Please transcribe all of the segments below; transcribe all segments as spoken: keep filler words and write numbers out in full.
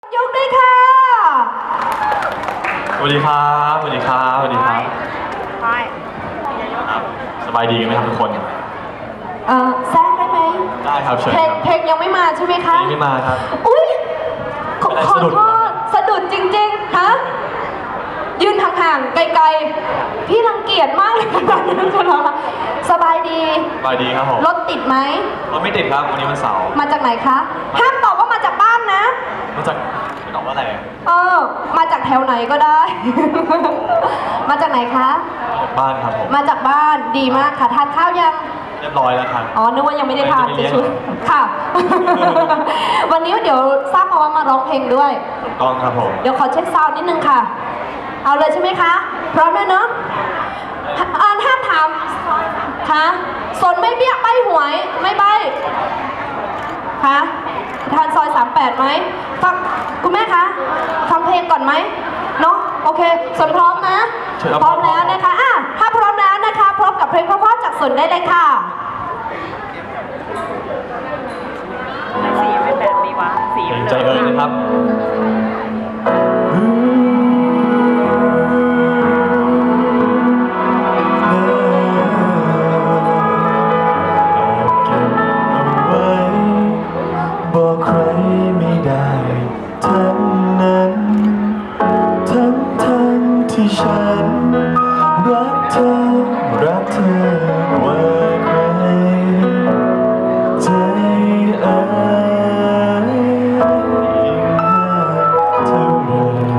ยกด้วยค่ะสวัสดีครับสวัสดีครับสวัสดีครับครับสบายดีกันไหมครับทุกคนเอ่อแซงได้ไหมได้ครับเชิญเพลงครับเพลงยังไม่มาใช่ไหมคะไม่มาครับอุ้ยขอโทษสะดุดจริงๆฮะยืนห่างๆไกลๆพี่รังเกียจมากเลยแบบนี้จะรอสบายดีสบายดีครับผมรถติดไหมรถไม่ติดครับวันนี้วันเสาร์มาจากไหนคะห้ามตอบว่ามาจากบ้านนะมาจากไม่ตอบว่าอะไรเออมาจากแถวไหนก็ได้ มาจากไหนคะบ้านครับผมมาจากบ้านดีมากค่ะทานข้าวยังเรียบร้อยแล้วครับอ๋อนึกว่ายังไม่ได้ทานชุดค่ะ วันนี้เดี๋ยวทราบมาว่ามาร้องเพลงด้วยถูกต้องครับผมเดี๋ยวขอเช็คซาวด์นิดนึงค่ะเอาเลยใช่ไหมคะพร้อมเลยเนาะอ่านห้ามถามคะสนไม่เบี้ยใบหวยไม่ใบคะทานซอยสามแปดไหมฟังคุณแม่คะฟังเพลงก่อนไหมเนาะโอเคสนพร้อมนะพร้อมแล้วนะคะอ่ะถ้าพร้อมแล้วนะคะพร้อมกับเพลงเพราะๆจากสนได้เลยค่ะสีเป็นแบบนี้วะสีใจเอ่ยนะครับที่ฉันรักเธอรักเธอว่าใครใจเอ่ยยิ่งหาเท่าไร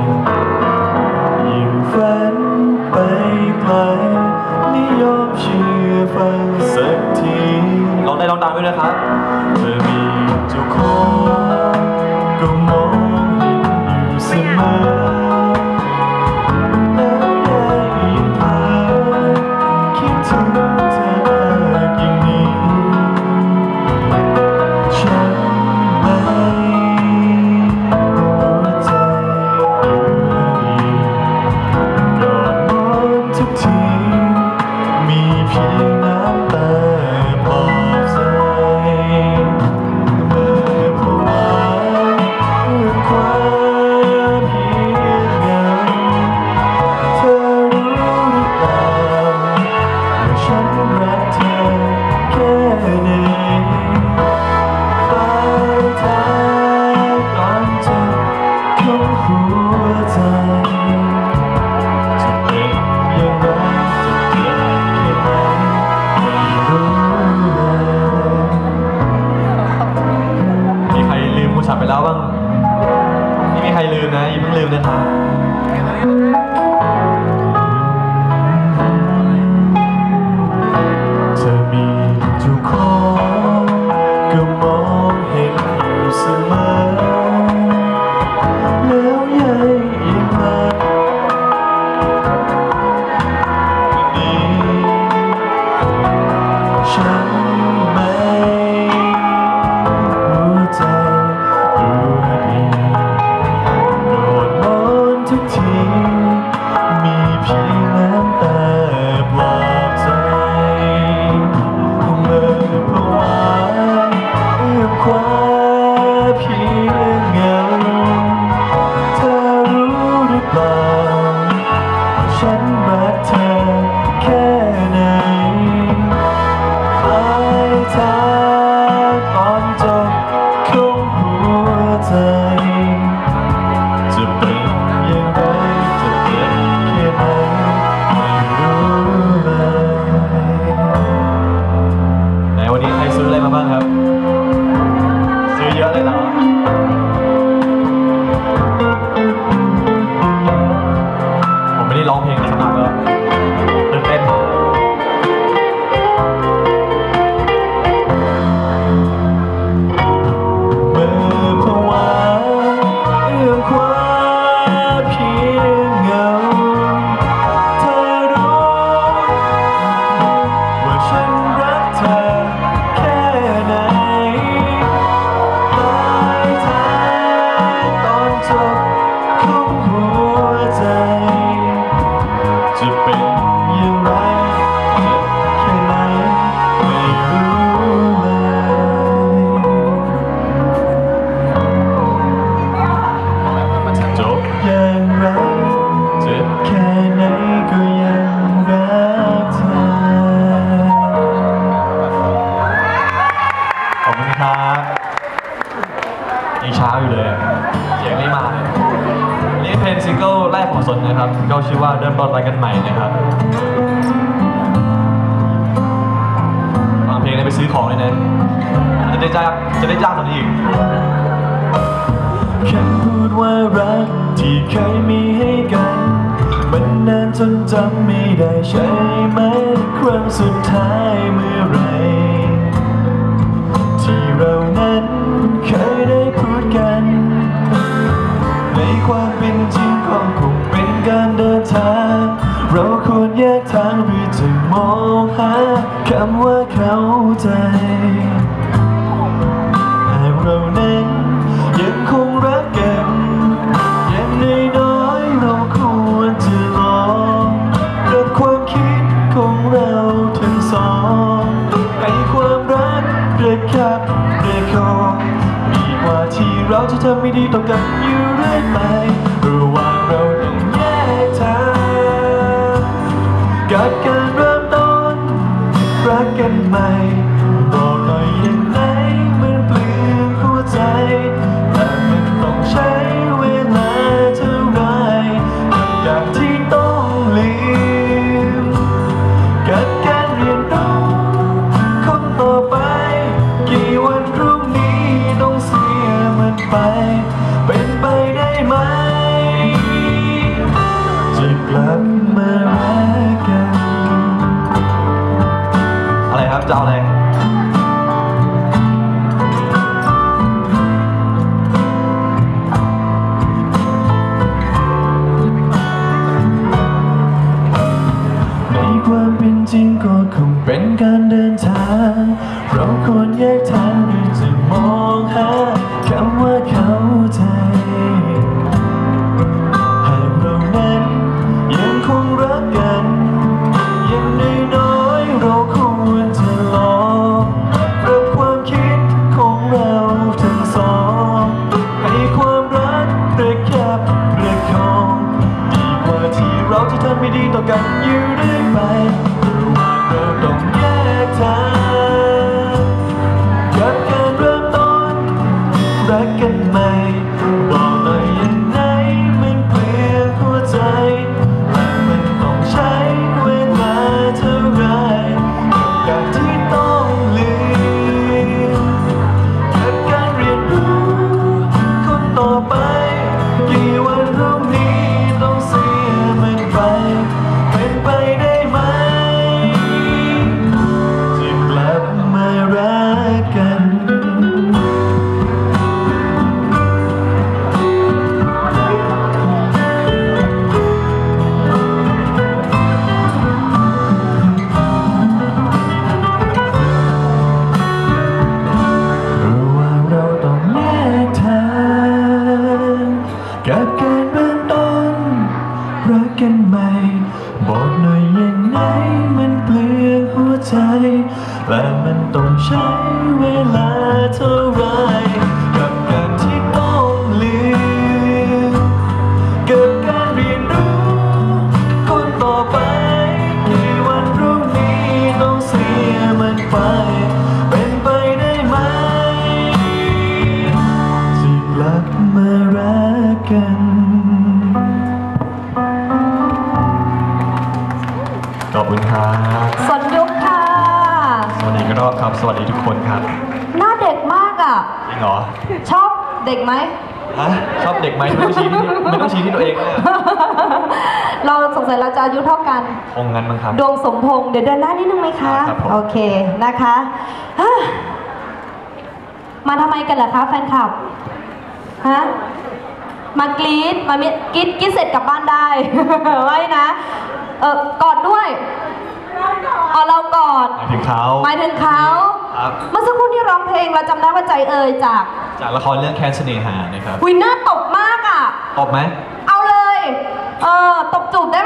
ยิ่งฝันไปไกลไม่ยอมเชื่อฟังสักทีร้องได้ร้องดังด้วยนะครับเธอมีเจ้าของก็มองเห็นอยู่เสมอไปแล้วบ้างไม่มีใครลืมนะอย่าเพิ่งลืมนะครับเธอมีเจ้าของก็มองเห็นอยู่เสมอแล้วยังยิ่งมาวันนี้ฉันไม่หัวใจทุกทีมีเพียงน้ำตาปลอบใจเมื่อภาวะเอื้อมคว้าเพียงเงาเธอรู้หรือเปล่าฉันรักเธอแค่ไหนปลายทางตอนจบของหัวใจจะเป็นอย่างไรจะเจ็บแค่ไหนไม่รู้เลยไหนวันนี้ใครซื้ออะไรมาบ้างครับซื้อเยอะเลยเหรอผมไม่ได้ร้องเพลงสมัครแล้วตื่นเต้นเมื่อภาวะเอื้อมคว้าเพียงเงาเธอรู้ว่าฉันรักเธอแค่ไหนปลายทางตอนจบของหัวใจจะเป็นอย่างไรเจ็บแค่ไหนไม่รู้เลยอย่างไรเจ็บแค่ไหนก็ยังรักเธอขอบคุณครับยังเช้าอยู่เลยเสียงไม่มาเลยนี่เพลงซิงเกิลแรกของสนนะครับซิงเกิลชื่อว่าเริ่มต้นรักกันใหม่นะครับฟังเพลงได้ไปซื้อของเลยนะจะได้จ้างจะได้จ้างตอนนี้อีกคำพูดว่ารักที่เคยมีให้กันมันนานจนจำไม่ได้ใช่ไหมครั้งสุดท้ายเมื่อไรที่เรานั้นเคยได้พูดกันในความเป็นจริงก็คงเป็นการเดินทางเราควรแยกทางเพื่อจะมองหาคำว่าเข้าใจหากเรานั้นยังคงรักกันอย่างน้อยๆเราควรจะลองกับความคิดของเราทั้งสองให้ความรักเกิดขับเกิดคองดีกว่าที่เราจะทำไม่ดีต่อกันอยู่เรื่อยไประหว่างเราต้องแยกทางกับการเริ่มต้นรักกันใหม่บอกหน่อยยังไงมันเปลี่ยนหัวใจแต่มันต้องใช้เวลาเท่าไรกับการที่ต้องลืมกับการเรียนรู้คนต่อไปกี่วันพรุ่งนี้ต้องเสียมันไปเป็นไปได้ไหมจะกลับมารักกันอะไรครับจะเอาอะไรความเป็นจริงก็คงเป็นการเดินทางเราควรแยกทางหรือจะมองหาคำว่าเข้าใจหากเรานั้นยังคงรักกันอย่างน้อยๆเราควรจะลองรับความคิดของเราทั้งสองให้ความรักประคับประคองดีกว่าที่เราจะทำไม่ดีต่อกันอยู่เรื่อยไประหว่างเราต้องแยกทางกับการเริ่มต้นรักกันใหม่บอกหน่อยยังไงมันเปลี่ยนหัวใจแต่มันต้องใช้เวลาเท่าไรกับการที่ต้องลืมกับการเรียนรู้คนต่อไปกี่วันพรุ่งนี้ต้องเสียมันไปเป็นไปได้ไหมจะกลับมารักกันระหว่างเราต้องแยกทางกับการเริ่มต้นรักกันใหม่บอกหน่อยยังไงมันเปลี่ยนหัวใจและมันต้องใช้เวลาเท่าไรกับการที่ต้องลืมกับการเรียนรู้คนต่อไปกี่วันพรุ่งนี้ต้องเสียมันไปเป็นไปได้ไหมจะกลับมารักกันขอบคุณครับสนยุคค่ะสวัสดีกระรอกครับสวัสดีทุกคนครับหน้าเด็กมากอ่ะจริงเหรอชอบเด็กไหมฮะชอบเด็กไหมไม่ต้องชี้ที่ไม่ต้องชี้ที่ตัวเองเลยเราสงสัยเราจะอายุเท่ากันคงงั้นมั้งครับดวงสมพงษ์เดี๋ยวเดินหน้านิดนึงไหมคะครับผมโอเคนะคะอ่ะมาทำไมกันเหรอคะแฟนคลับฮะมากรี๊ดมากรี๊ดกรี๊ดเสร็จกลับบ้านได้ ไว้นะเออกอดด้วยเอาเรากอดหมายถึงเขาหมายถึงเขาครับเมื่อสักครู่ที่ร้องเพลงเราจำได้ว่าใจเอ่ยจากจากละครเรื่องแค้นเสน่หานะครับหุยหน้าตบมากอ่ะตบไหมเอาเลยเออตบจูบได้ไหมโอ้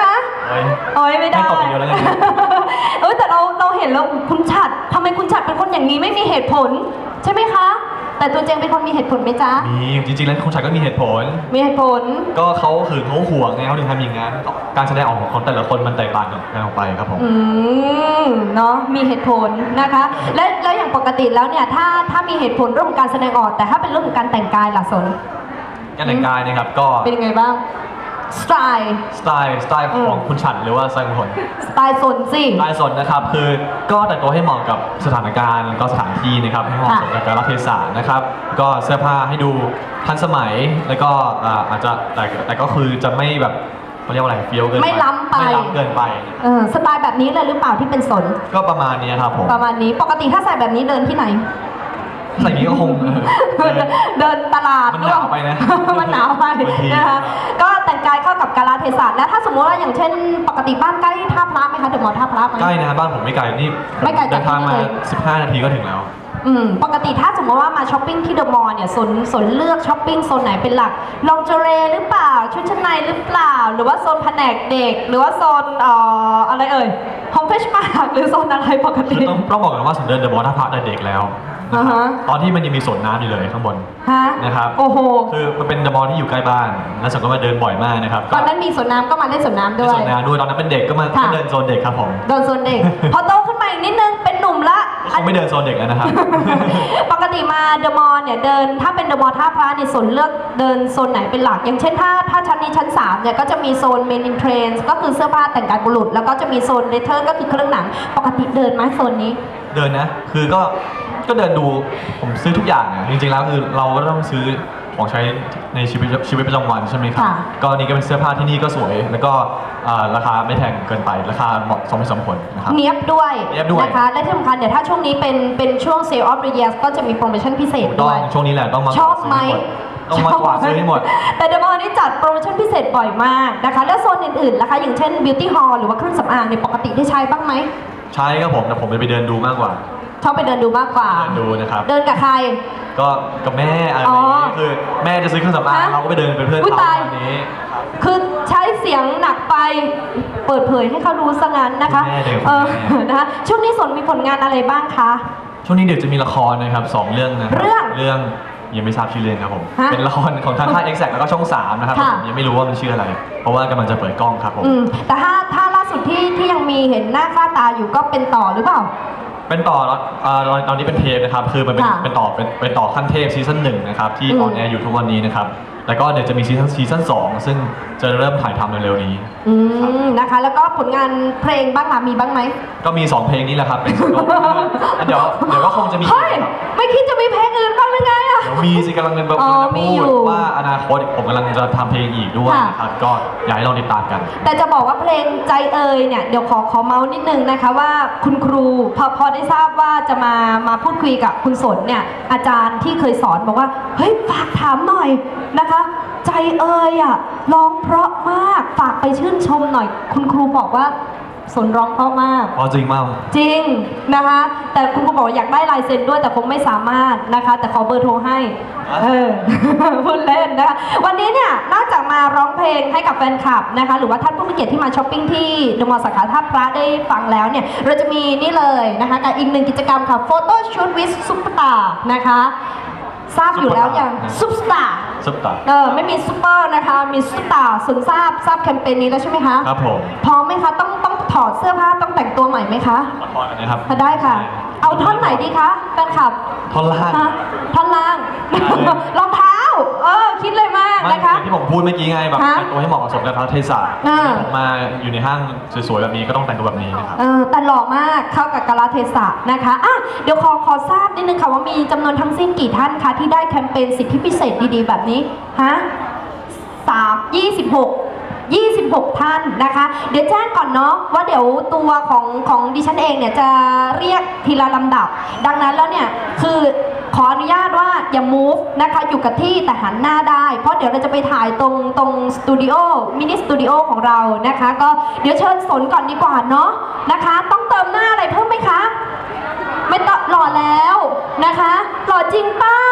เอ้ยโอ้ยไม่ได้ให้ตอบอย่างเดียวแล้วกันเออแต่เราเราเห็นแล้วคุณฉัดทำไมคุณฉัดเป็นคนอย่างนี้ไม่มีเหตุผล ใช่ไหมคะ แต่ตัวเจงเป็นคนมีเหตุผลไหมจ๊ะมีจริงๆแล้วคุณชายก็มีเหตุผลมีเหตุผลก็เขาหึงเขาห่วงไงเขาถึงทำอย่างนั้นการแสดงออกของคนแต่ละคนมันแตกต่างกันออกไปครับผมอืมเนาะมีเหตุผลนะคะ และแล้วอย่างปกติแล้วเนี่ยถ้าถ้ามีเหตุผลเรื่องของการแสดงออกแต่ถ้าเป็นเรื่องของการแต่งกายล่ะสนการแต่งกายนะครับก็เป็นยังไงบ้างสไตล์สไตล์สไตล์ของคุณฉันหรือว่าสไตล์ของคนสไตล์สนสิสไตล์สนนะครับคือก็แต่งตัวให้เหมาะกับสถานการณ์ก็สถานที่นะครับให้เหมาะสมกับกาลเทศะนะครับ ก็เสื้อผ้าให้ดูทันสมัยแล้วก็อ่าอาจจะแต่แต่ก็คือจะไม่แบบเขาเรียกว่าอะไรเฟี้ยวเกินไปไม่ล้ำไปไม่ล้ำเกินไปเออสไตล์แบบนี้เลยหรือเปล่าที่เป็นสนก็ประมาณนี้ครับผมประมาณนี้ปกติถ้าใส่แบบนี้เดินที่ไหนใส่อย่างนี้ก็คงเออเดินตลาดมันหนาวไปนะมันหนาวไปบางทีนะคะก็แต่งกายเข้ากับกาลเทศะแล้วถ้าสมมติว่าอย่างเช่น ปกติบ้านใกล้ท่าพระไหมคะเดอะมอลล์ท่าพระไหมใกล้นะบ้านผมไม่ไกลนี่ไม่ไกลจากเดินทางมาที่นี่เลยสิบห้านาทีก็ถึงแล้วอืมปกติถ้าสมมติว่ามาช้อปปิ้งที่เดอะมอลล์เนี่ยสนสนเลือกช้อปปิ้งโซนไหนเป็นหลักลองเจเรหรือเปล่าชุดชั้นในหรือเปล่า หรือว่าโซนแผนกเด็ก หรือว่าโซนเอ่ออะไรเอ่ยโฮมเฟชมาร์กหรือโซนอะไรปกคืติอต้องต้องบอกกันว่าผมเดินเดอะมอลล์ท่าพระตั้งแต่เด็กแล้วนะคอ่ารับฮะตอนที่มันยังมีสวนน้ำอยู่เลยข้างบนฮะนะครับโอ้โหคือมันเป็นเดอะมอลล์ที่อยู่ใกล้บ้าน แล้วฉันก็มาเดินบ่อยมากนะครับตอนนั้นมีสวนน้ำก็มาเล่นสวนน้ำในด้วยสวนน้ำด้วยตอนนั้นเป็นเด็กก็มาค่ะก็เดินโซนเด็กครับผมเดินโซนเด็ก พอโตขึ้นมาอีกนิดนึงเป็นหนุ่มละคงไม่เดินโซนเด็กแล้วนะครับปกติมาเดอะมอลล์เนี่ยเดินถ้าเป็นเดอะมอลล์ท่าพระเนี่ยสนเลือกเดินโซนไหนเป็นหลัก อย่างเช่นถ้าถ้าชั้นนี้ชั้นสามเนี่ยก็จะมีโซนเมนอินเทรนส์ก็คือเสื้อผ้าแต่งกายบุรุษ แล้วก็จะมีโซนเลเทอร์ก็คือเครื่องหนัง ปกติเดินไหมโซนนี้เดินนะ คือก็ก็เดินดูผมซื้อทุกอย่างอะจริงๆแล้วคือเราก็ต้องซื้อของใช้ในชีวิตชีวิตประจำวันใช่ไหมครับค่ะก็นี่ก็เป็นเสื้อผ้าที่นี่ก็สวย แล้วก็อ่าราคาไม่แพงเกินไปราคาเหมาะสมเหตุสมผลนะครับเนียบด้วยเนี๊ยบด้วยนะคะและที่สำคัญเดี๋ยวถ้าช่วงนี้เป็นเป็นช่วง Sale of the Year ก็จะมีโปรโมชั่นพิเศษต้ด้อวยงช่วงนี้แหละต้องมาชอบไหมซื้อให้หมดต้องมากวาดซื้อให้หมดแต่เดอะมอลล์นี่จัดโปรโมชั่นพิเศษบ่อยมากนะคะ และโซนอื่นๆล่ะคะอย่างเช่น Beauty Hall หรือว่าเครื่องสำอางเนี่ยปกติได้ใช้บ้างไหมใช่ครับผมแต่ผมไปเดินดูมากกว่าชอบไปเดินดูมากกว่าเดินดูนะครับเดินกับใครก็กับแม่อะไรอย่างอ๋นี้อคือแม่จะซื้อเครื่องสำอางฮะเราก็ไปเดินเป็นเพื่อนอุ๊ยเขาตายตอนนี้คือใช้เสียงหนักไปเปิดเผยให้เขารู้ซะงั้นนะคะคุณแม่เดินคุณเออแม่นะคะช่วงนี้สนมีผลงานอะไรบ้างคะช่วงนี้เดี๋ยวจะมีละครนะครับสองเรื่องนะครับเรื่องเรื่องยังไม่ทราบชื่อเรื่องครับผมฮะเป็นละครของทางค่าย Exact แล้วก็ช่องสามนะครับค่ะผมยังไม่รู้ว่ามันชื่ออะไร เพราะว่ากำลังจะเปิดกล้องครับผมอืมแต่ถ้าถ้าล่าสุดที่ที่ยังมีเห็นหน้าค่าตาอยู่ก็เป็นต่อหรือเปล่าเป็นต่อเอ่อตอนนี้เป็นเทปนะครับคือมันเป็นค่ะเป็นต่อเป็นเป็นต่อขั้นเทพซีซั่นหนึ่งนะครับที่อืมออนแอร์อยู่ทุกวันนี้นะครับแล้วก็เดี๋ยวจะมีซีซั่นซีซั่นสองซึ่งจะเริ่มถ่ายทำเร็วๆนี้อืมนะคะ แล้วก็ผลงานเพลงบ้างล่ะมีบ้างไหมก็มีสองเพลงนี้แหละครับเป็นซิงเกิลเดี๋ยวเดี๋ยวก็คงจะมีเฮ้ยไม่คิดจะมีเพลงอื่นบ้างหรือไงอะเดี๋ยวมีสิกำลังเป็นแบบอ๋อจะมีพูอยู่ดว่าอนาคตผมกำลังจะทำเพลงอีกด้วยค่ะนะครับก็อยากให้ลองติดตามกันแต่จะบอกว่าเพลงใจเอ่ยเนี่ยเดี๋ยวขอขอเมาส์นิดนึงนะคะว่าคุณครูพอพอได้ทราบว่าจะมามาพูดคุยกับคุณสนเนี่ยอาจารย์ที่เคยสอนบอกว่าเฮ้ยฝากถามหน่อยนะคะ ใจเอ่ยอ่ะร้องเพราะมากฝากไปชื่นชมหน่อย คุณครูบอกว่าสนร้องเพราะมากเพราะจริงมากจริงนะคะ แต่คุณครูบอกว่าอยากได้ลายเซ็นด้วยแต่คงไม่สามารถนะคะ แต่ขอเบอร์โทรให้ เออ พูดเล่นนะคะ วันนี้เนี่ยนอกจากมาร้องเพลงให้กับแฟนคลับนะคะ หรือว่าท่านผู้มีเกียรติที่มาช้อปปิ้งที่เดอะมอลล์สาขาท่าพระได้ฟังแล้วเนี่ย เราจะมีนี่เลยนะคะกับอีกหนึ่งกิจกรรมค่ะโฟโต้ชูตวิสซุปเปอร์ตาร์นะคะ ทราบอยู่แล้วอย่างซุปตาร์ซุปตาเออไม่มีซุปเปอร์นะคะ มีซุปตาร์สนทราบทราบแคมเปญนี้แล้วใช่ไหมคะครับผมพร้อมไหมคะต้องต้องถอดเสื้อผ้าต้องแต่งตัวใหม่ไหมคะละครกันนะครับได้ค่ะ เอาท่อนไหนดีคะแฟนคลับท่อนล่างฮะท่อนล่างได้เลยรองเท้า เออ คิดเลยมากไม่นะคะอย่างที่ผมพูดเมื่อกี้ไงแบบฮะแต่งตัวให้เหมาะกับสมกับเทศะอ่าผมมาอยู่ในห้างสวยๆแบบนี้ก็ต้องแต่งตัวแบบนี้นะครับเออแต่หล่อมากเข้ากับกาลเทศะนะคะอ่ะเดี๋ยวขอขอทราบนิดนึงค่ะว่ามีจำนวนทั้งสิ้นกี่ท่านคะที่ได้แคมเปญสิทธิพิเศษดีๆแบบนี้ฮะสามยี่สิบหกยี่สิบหกท่านนะคะ เดี๋ยวแจ้งก่อนเนาะว่าเดี๋ยวตัวของของดิฉันเองเนี่ยจะเรียกทีละลำดับ ดังนั้นแล้วเนี่ยคือขออนุญาตว่าอย่า move นะคะอยู่กับที่แต่หันหน้าได้ เพราะเดี๋ยวเราจะไปถ่ายตรงตรงสตูดิโอมินิสตูดิโอของเรานะคะ ก็เดี๋ยวเชิญสนก่อนดีกว่าเนาะนะคะ ต้องเติมหน้าอะไรเพิ่มไหมคะ ไม่ต้องหล่อแล้วนะคะหล่อจริงเป้า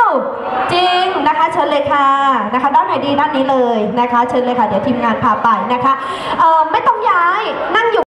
จริงนะคะเชิญเลยค่ะนะคะด้านไหนดีด้านนี้เลยนะคะเชิญเลยค่ะเดี๋ยวทีมงานพาไปนะคะเอ่อไม่ต้องย้ายนั่งอยู่